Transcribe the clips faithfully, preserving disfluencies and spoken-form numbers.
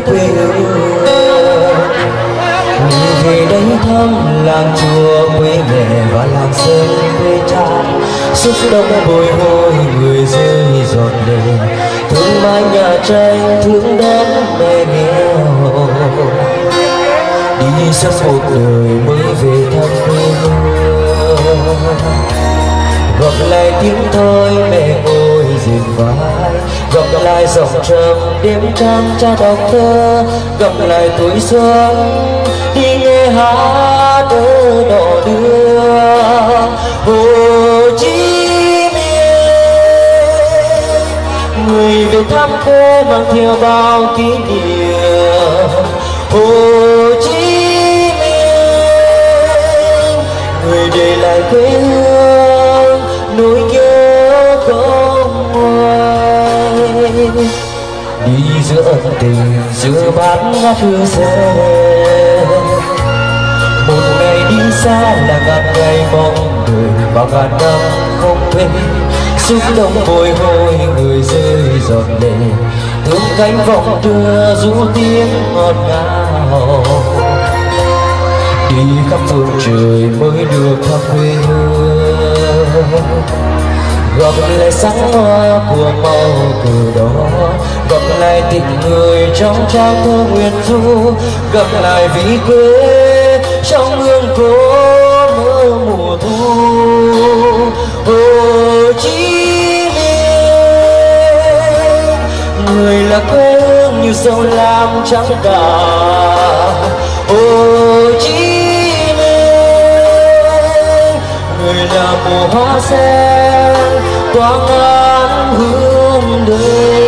quê hương. Người về đây thăm làng chùa quê mẹ và làng sơn quê cha, suốt đông bồi hồi người rơi giọt lệ, thương mái nhà tranh thương đất mẹ nghèo. Đi suốt một đời mới về thăm quê hương, gặp lại tiếng thôi mẹ ngồi dìu vai, gặp lại dòng trầm đêm trăng cha đọc thơ, gặp lại tuổi xuân đi nghe hát ở đò đưa Hồ Chí Minh. Người về thăm quê mang theo bao kỷ niệm Hồ Chí Minh, người để lại quê hương nỗi nhớ không nguôi. Đi giữa ân tình giữa bát ngát hương sen, một ngày đi xa là ngàn ngày mong đợi bao ngàn năm không quên. Xúc động bồi hồi người rơi giọt lệ, thương cánh vọng đưa ru tiếng ngọt ngào. Đi khắp phương trời mới được thăm quê hương, gặp lại sáng hoa của màu cờ đó, gặp lại tình người trong trang thơ nguyện ru, gặp lại vị quê trong hương cố mơ mùa thu. Hồ Chí Minh, người là quê hương như sông Lam trắng cả. Hồ Chí Minh, người là mùa hoa sen tỏa ngàn hương đời.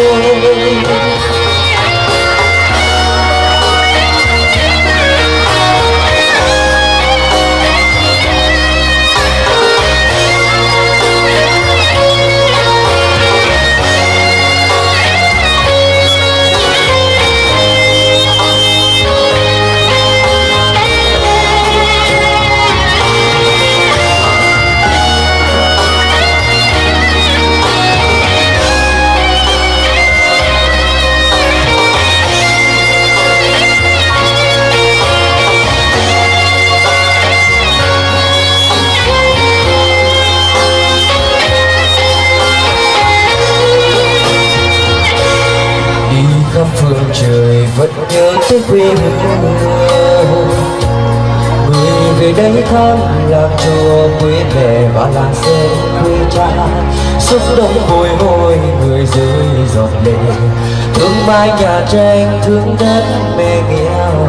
Phương trời vẫn nhớ tới quê hương, người về đây thăm làng chùa quê mẹ và làng sen quê cha. Xúc động bồi hồi người rơi giọt lệ, thương mái nhà tranh thương đất mẹ nghèo.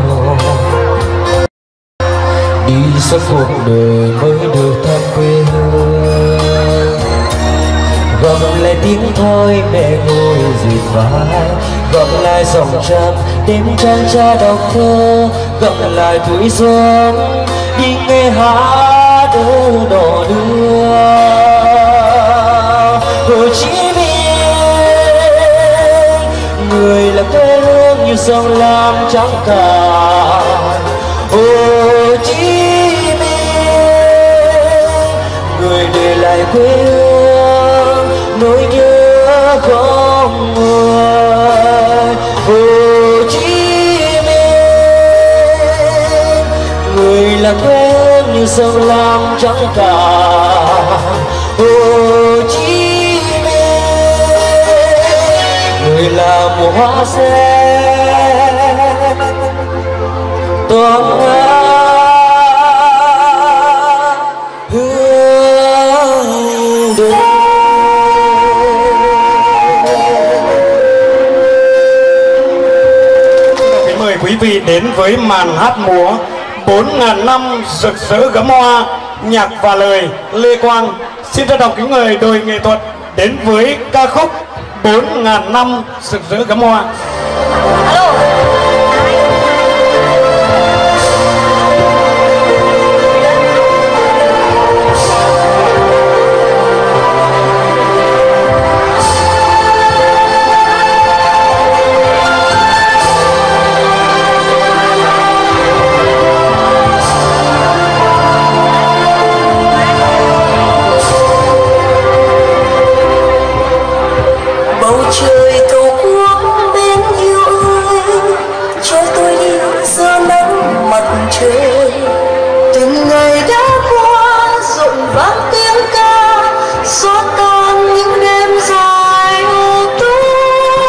Đi suốt cuộc đời mới được thăm quê hương, gặp lại tiếng thôi mẹ ngồi dìu vai, gặp lại dòng trầm đêm trăng cha đọc thơ, gặp lại tuổi xuân đi nghe hát ở đò đưa Hồ Chí Minh. Người là quê hương như sông Lam trắng cả. Hồ Chí Minh, người để lại quê hương nỗi nhớ không nguôi. Hồ Chí Minh, người là quê hương như sông Lam trắng cả. Hồ Chí Minh, người là mùa hoa sen tỏa hương đời. Quý vị đến với màn hát múa bốn ngàn năm rực rỡ gấm hoa, nhạc và lời Lê Quang. Xin trân trọng kính mời đội nghệ thuật đến với ca khúc bốn ngàn năm rực rỡ gấm hoa. Alo. Trời tổ quốc bên yêu ơi, vang tiếng ca xóa tan những đêm dài u tối.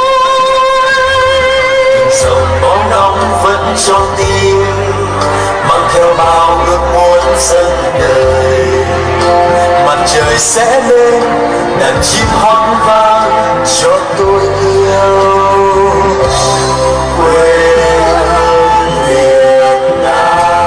Dòng bóng nóng vẫn trong tim mang theo bao ước muốn dâng đời. Mặt trời sẽ lên đàn chim hót vang cho tôi yêu quê hương Việt Nam.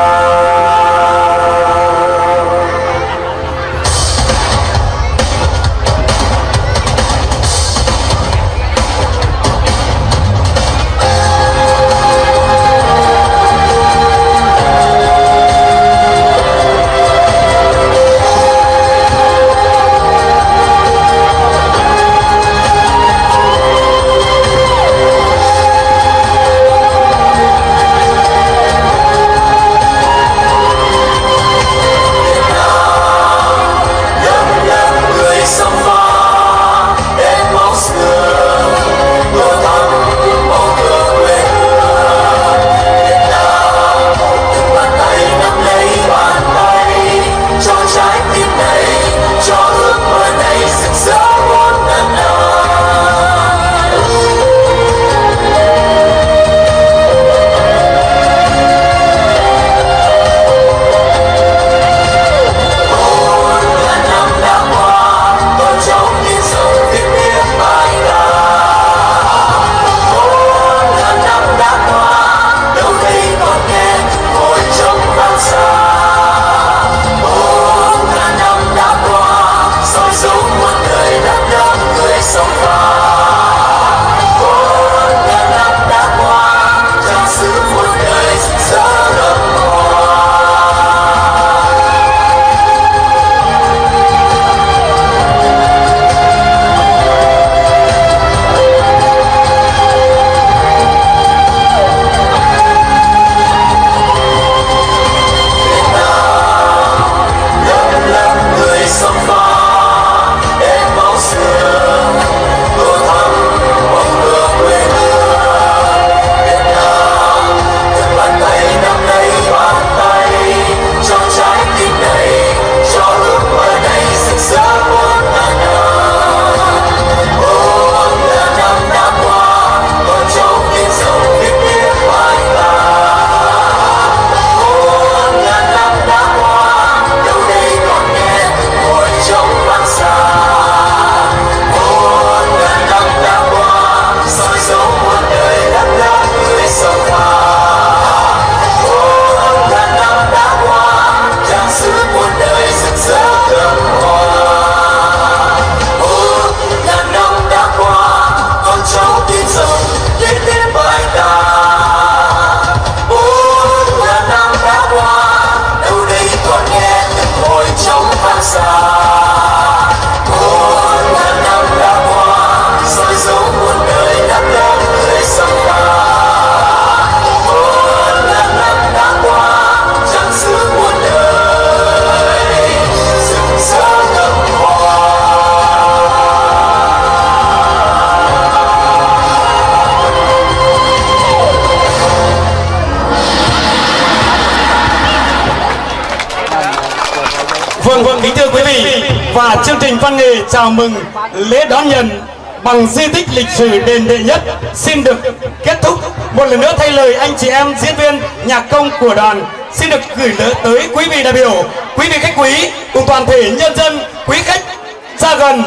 Vâng, vâng, kính thưa quý vị, và chương trình văn nghệ chào mừng lễ đón nhận bằng di tích lịch sử đền Đệ Nhất xin được kết thúc. Một lần nữa thay lời anh chị em diễn viên nhạc công của đoàn xin được gửi tới quý vị đại biểu, quý vị khách quý cùng toàn thể nhân dân quý khách xa gần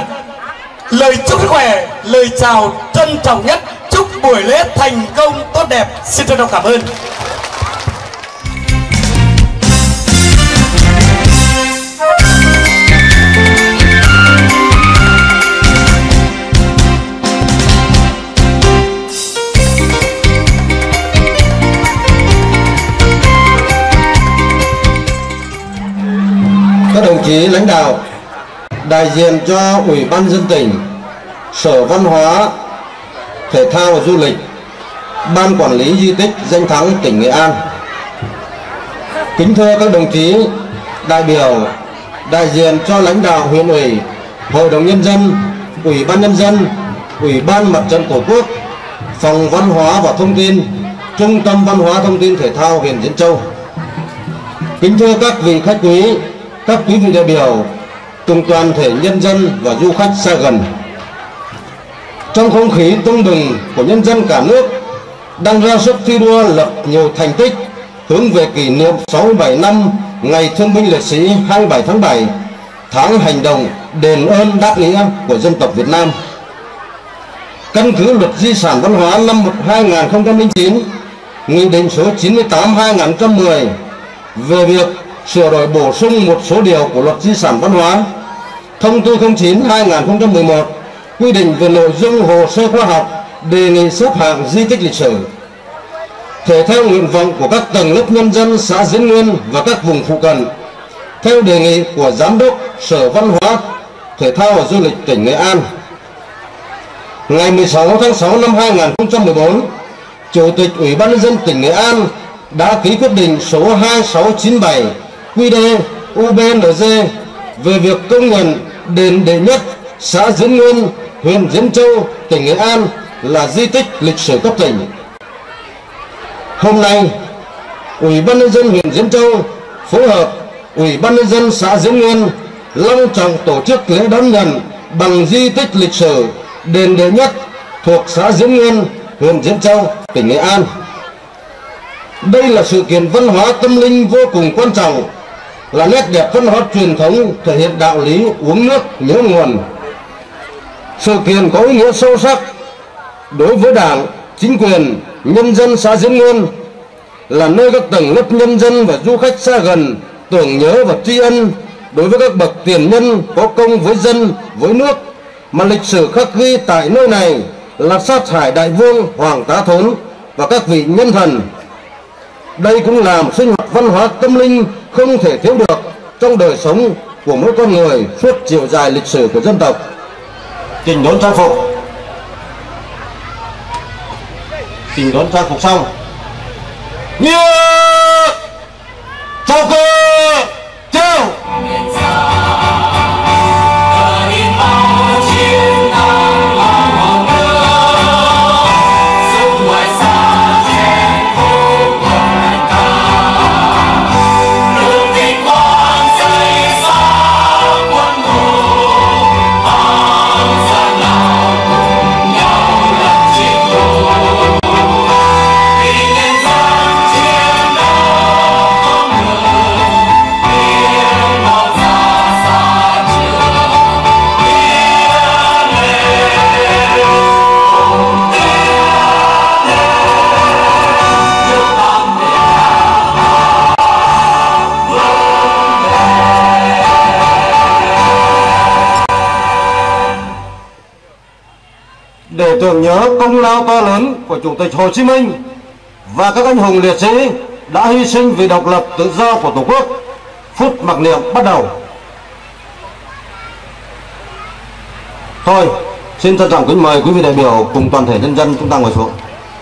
lời chúc sức khỏe, lời chào trân trọng nhất, chúc buổi lễ thành công tốt đẹp. Xin trân trọng cảm ơn. Các đồng chí lãnh đạo, đại diện cho Ủy ban dân tỉnh, Sở Văn hóa, Thể thao và Du lịch, Ban Quản lý Di tích Danh thắng tỉnh Nghệ An. Kính thưa các đồng chí đại biểu, đại diện cho lãnh đạo huyện ủy, Hội đồng Nhân dân, Ủy ban Nhân dân, Ủy ban Mặt trận Tổ quốc, Phòng Văn hóa và Thông tin, Trung tâm Văn hóa Thông tin Thể thao huyện Diễn Châu. Kính thưa các vị khách quý, các quý vị đại biểu, cùng toàn thể nhân dân và du khách xa gần. Trong không khí tưng bừng của nhân dân cả nước đang ra sức thi đua lập nhiều thành tích hướng về kỷ niệm sáu mươi bảy năm Ngày Thương binh Liệt sĩ hai mươi bảy tháng bảy, tháng hành động đền ơn đáp nghĩa của dân tộc Việt Nam. Căn cứ Luật Di sản Văn hóa năm hai nghìn không trăm lẻ chín, Nghị định số chín mươi tám hai nghìn không trăm mười về việc sửa đổi bổ sung một số điều của Luật Di sản Văn hóa, Thông tư không chín hai nghìn không trăm mười một quy định về nội dung hồ sơ khoa học đề nghị xếp hạng di tích lịch sử. Thể theo nguyện vọng của các tầng lớp nhân dân xã Diễn Nguyên và các vùng phụ cận, theo đề nghị của Giám đốc Sở Văn hóa, Thể thao và Du lịch tỉnh Nghệ An, ngày mười sáu tháng sáu năm hai nghìn không trăm mười bốn, Chủ tịch Ủy ban nhân dân tỉnh Nghệ An đã ký quyết định số hai sáu chín bảy quy đê u bê en giê về việc công nhận đền Đệ Nhất, xã Diễn Nguyên, huyện Diễn Châu, tỉnh Nghệ An là di tích lịch sử cấp tỉnh. Hôm nay, Ủy ban nhân dân huyện Diễn Châu phối hợp Ủy ban nhân dân xã Diễn Nguyên long trọng tổ chức lễ đón nhận bằng di tích lịch sử đền Đệ Nhất thuộc xã Diễn Nguyên, huyện Diễn Châu, tỉnh Nghệ An. Đây là sự kiện văn hóa tâm linh vô cùng quan trọng, là nét đẹp văn hóa truyền thống thể hiện đạo lý uống nước nhớ nguồn. Sự kiện có ý nghĩa sâu sắc đối với Đảng, chính quyền, nhân dân xã Diễn Nguyên, là nơi các tầng lớp nhân dân và du khách xa gần tưởng nhớ và tri ân đối với các bậc tiền nhân có công với dân, với nước, mà lịch sử khắc ghi tại nơi này là sát hại đại vương Hoàng Tá Thốn và các vị nhân thần. Đây cũng là một sinh hoạt văn hóa tâm linh không thể thiếu được trong đời sống của mỗi con người suốt chiều dài lịch sử của dân tộc. Trình đốn trang phục. Trình đốn trang phục xong, như chào cờ chào. Để tưởng nhớ công lao to lớn của Chủ tịch Hồ Chí Minh và các anh hùng liệt sĩ đã hy sinh vì độc lập tự do của Tổ quốc, phút mặc niệm bắt đầu. Thôi, xin trân trọng kính mời quý vị đại biểu cùng toàn thể nhân dân chúng ta ngồi xuống.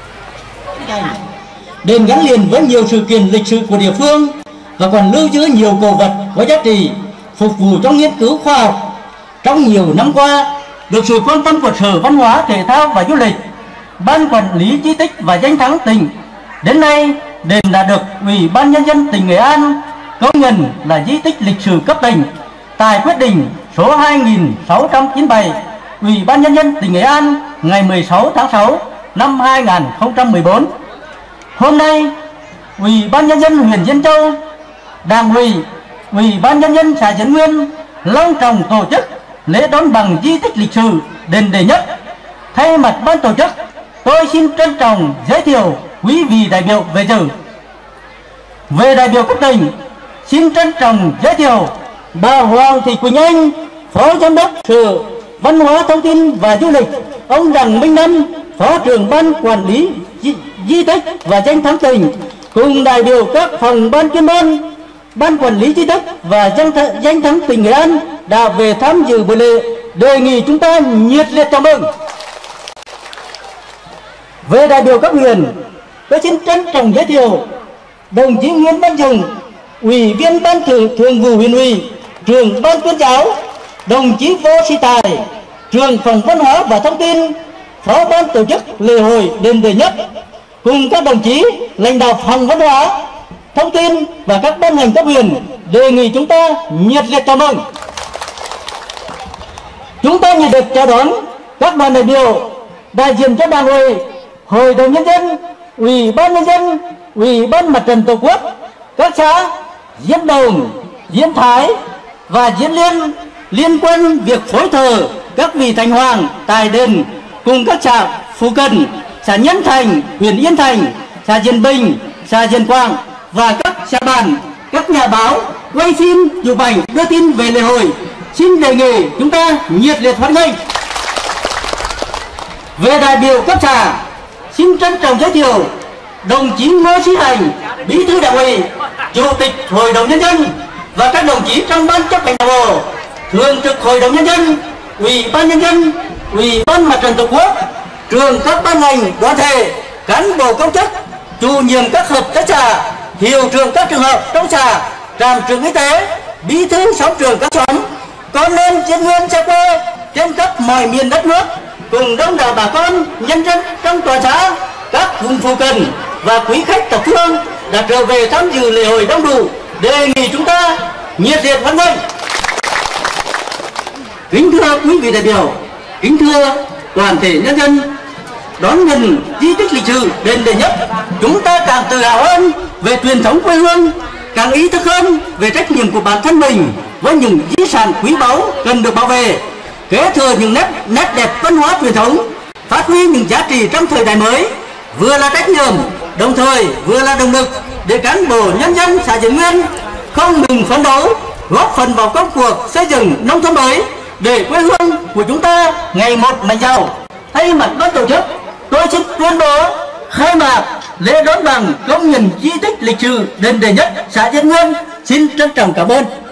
Đền gắn liền với nhiều sự kiện lịch sử của địa phương và còn lưu giữ nhiều cổ vật có giá trị phục vụ trong nghiên cứu khoa học. Trong nhiều năm qua, được sự quan tâm của Sở Văn hóa, Thể thao và Du lịch, Ban Quản lý Di tích và Danh thắng tỉnh, đến nay đền đã được Ủy ban Nhân dân tỉnh Nghệ An công nhận là di tích lịch sử cấp tỉnh tại quyết định số hai nghìn sáu trăm chín mươi bảy Ủy ban Nhân dân tỉnh Nghệ An ngày mười sáu tháng sáu năm hai nghìn không trăm mười bốn. Hôm nay, Ủy ban Nhân dân huyện Diễn Châu, Đảng ủy, Ủy ban Nhân dân xã Diễn Nguyên long trọng tổ chức lễ đón bằng di tích lịch sử đền Đệ Nhất. Thay mặt ban tổ chức, tôi xin trân trọng giới thiệu quý vị đại biểu về dự. Về đại biểu cấp tỉnh, xin trân trọng giới thiệu bà Hoàng Thị Quỳnh Anh, Phó Giám đốc Sở Văn hóa Thông tin và Du lịch, ông Đặng Minh Năm, Phó trưởng Ban Quản lý Di, Di tích và Danh thắng tỉnh, cùng đại biểu các phòng ban chuyên môn, Ban Quản lý Di tích và Danh, th Danh thắng tỉnh Nghệ An đã về tham dự buổi lễ, đề nghị chúng ta nhiệt liệt chào mừng. Về đại biểu cấp huyện, tôi xin trân trọng giới thiệu đồng chí Nguyễn Văn Dùng, Ủy viên Ban Thường Thường vụ Huyện ủy, trưởng Ban tuyên giáo, đồng chí Vô Sĩ Tài, trưởng phòng Văn hóa và Thông tin, Phó ban tổ chức lễ hội đền Đệ Nhất, cùng các đồng chí lãnh đạo phòng Văn hóa, Thông tin và các ban ngành cấp huyện đề nghị chúng ta nhiệt liệt chào mừng. Chúng ta nhận được chào đón các đoàn đại biểu đại diện cho Đảng ủy, Hội đồng Nhân dân, Ủy ban Nhân dân, Ủy ban Mặt trận Tổ quốc, các xã Diễn Đồng, Diễn Thái và Diễn Liên liên quan việc phối thờ các vị thành hoàng tại đền cùng các xã phụ cận, xã Nhân Thành, huyện Yên Thành, xã Diễn Bình, xã Diễn Quang và các xã bản, các nhà báo quay phim, chụp ảnh đưa tin về lễ hội. Xin đề nghị chúng ta nhiệt liệt hoan nghênh. Về đại biểu cấp xã, xin trân trọng giới thiệu đồng chí Ngô Sĩ Thành, Bí thư Đảng ủy, Chủ tịch Hội đồng Nhân dân và các đồng chí trong ban chấp hành Đảng bộ, Thường trực Hội đồng Nhân dân, Ủy ban Nhân dân, Ủy ban Mặt trận Tổ quốc, trưởng các ban ngành đoàn thể, cán bộ công chức, chủ nhiệm các hợp tác xã, hiệu trưởng các trường học trong xã, trạm trưởng y tế, bí thư sáu trường các xóm, con em diễn viên xa quê trên khắp mọi miền đất nước, cùng đông đảo bà con nhân dân trong toàn xã, các vùng phụ cận và quý khách thập phương đã trở về tham dự lễ hội đông đủ. Đề nghị chúng ta nhiệt liệt hoan nghênh. Kính thưa quý vị đại biểu, kính thưa toàn thể nhân dân, đón nhận di tích lịch sử đền Đệ Nhất, chúng ta càng tự hào hơn về truyền thống quê hương, càng ý thức hơn về trách nhiệm của bản thân mình với những di sản quý báu cần được bảo vệ, kế thừa những nét nét đẹp văn hóa truyền thống, phát huy những giá trị trong thời đại mới, vừa là trách nhiệm đồng thời vừa là động lực để cán bộ nhân dân xã Diễn Nguyên không ngừng phấn đấu, góp phần vào công cuộc xây dựng nông thôn mới để quê hương của chúng ta ngày một mạnh giàu. Thay mặt ban tổ chức, tôi xin tuyên bố khai mạc lễ đón bằng công nhận di tích lịch sử đền Đệ Nhất xã Diễn Nguyên. Xin trân trọng cảm ơn.